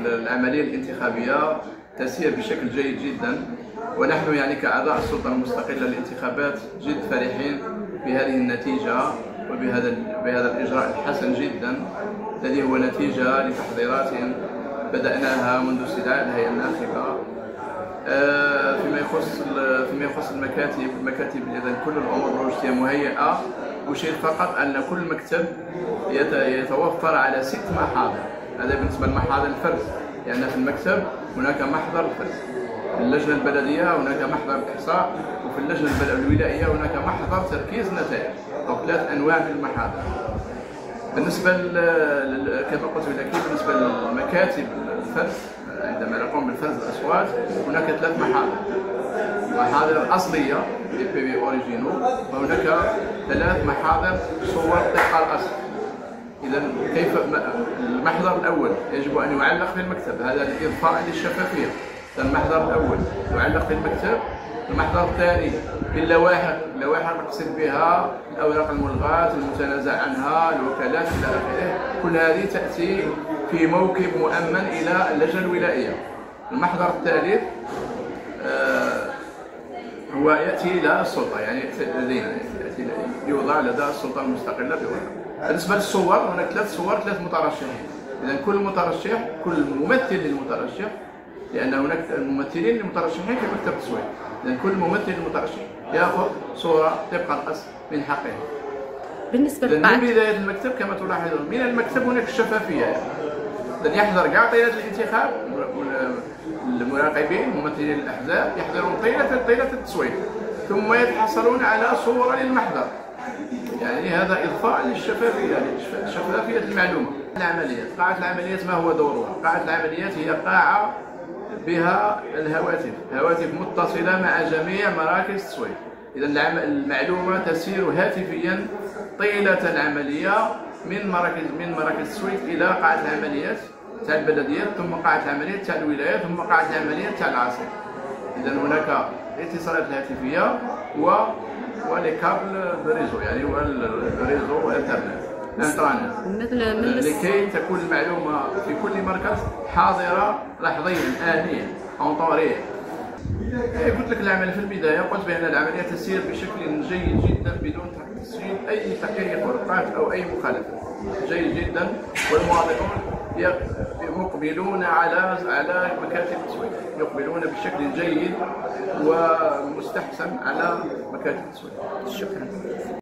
العملية الانتخابية تسير بشكل جيد جدا، ونحن يعني كأعضاء السلطة المستقلة للانتخابات جد فرحين بهذه النتيجة وبهذا الإجراء الحسن جدا الذي هو نتيجة لتحضيرات بدأناها منذ استدعاء الهيئة الناخبة. فيما يخص المكاتب إذا كل الأمور اللوجستية مهيئة. أشير فقط أن كل مكتب يتوفر على 6 محاضر. هذا بالنسبة لمحاضر الفرز، لأن يعني في المكتب هناك محضر الفرز، في اللجنة البلدية هناك محضر الإحصاء، وفي اللجنة الولائية هناك محضر تركيز النتائج، أو 3 أنواع من المحاضر. بالنسبة كما قلت بالتأكيد بالنسبة لمكاتب الفرز، عندما نقوم بالفرز الأصوات هناك 3 محاضر. المحاضر الأصلية PV أوريجينو، وهناك 3 محاضر صور طبق الأصل. إذا كيف المحضر الأول يجب أن يعلق في المكتب، هذا إضفاء للشفافية. المحضر الأول يعلق في المكتب. المحضر الثاني باللوائح، اللوائح نقصد بها الأوراق الملغاة المتنازع عنها، الوكالات إلى آخره، كل هذه تأتي في موكب مؤمن إلى اللجنة الولائية. المحضر الثالث هو يأتي إلى السلطة، يعني لدينا يوضع لدى السلطة المستقلة بوضع. بالنسبة للصور هناك 3 صور 3 مترشحين. إذا كل مترشح، كل ممثل للمترشح، لأن هناك ممثلين للمترشحين في مكتب التصويت، إذا كل ممثل للمترشح يأخذ صورة طبق الأصل من حقه. بالنسبة من بداية المكتب كما تلاحظون من المكتب هناك الشفافية، إذا يحضر كاع طيلة الانتخاب، المراقبين ممثلين الأحزاب يحضرون طيلة التصويت، ثم يتحصلون على صورة للمحضر. يعني هذا إضفاء للشفافية، شفافية المعلومة. العمليات، قاعة العمليات ما هو دورها؟ قاعة العمليات هي قاعة بها هواتف متصلة مع جميع مراكز التصويت. إذا المعلومة تسير هاتفيا طيلة العملية من مراكز التصويت إلى قاعة العمليات تاع البلديات، ثم قاعة العمليات تاع الولايات، ثم قاعة العمليات تاع العاصمة. إذا هناك اتصالات هاتفية ولي كابل بريزو، يعني هو الريزو والانترنت لكي تكون المعلومة في كل مركز حاضرة لحظيا آنيا أو طوريا. قلت لك العمل في البداية، قلت بأن العملية تسير بشكل جيد جدا بدون تسجيل أي تحقيق ورقات أو أي مخالفة، جيد جدا. والمواطنون مقبلون على مكاتب التصويت، يقبلون بشكل جيد ومستحسن على مكاتب التصويت. شكرا.